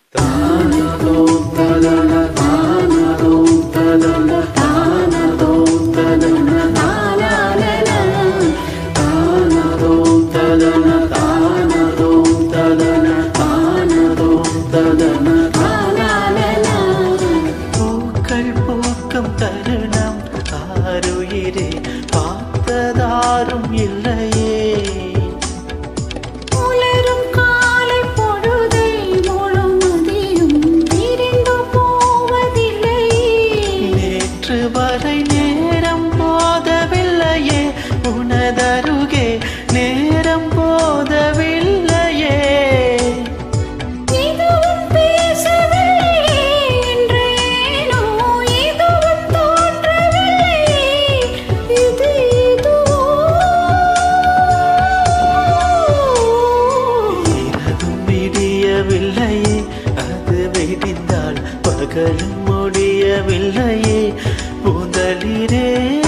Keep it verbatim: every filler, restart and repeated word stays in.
பூக்கள் பூக்கும் தருணம் ஆருயிரே பார்த்ததாரும் இல்லையே வரை நேரம் போதவில்லையே உனதருகே நேரம் போதவில்லையே இதுவும் பேசவில்லையே என்றேனோ இதுவும் தோன்றவில்லையே இது இதுவோ இரவும் விடியவில்லையே அது விடிந்தால் பகலும் முடியவில்லையே பூந்தளிரே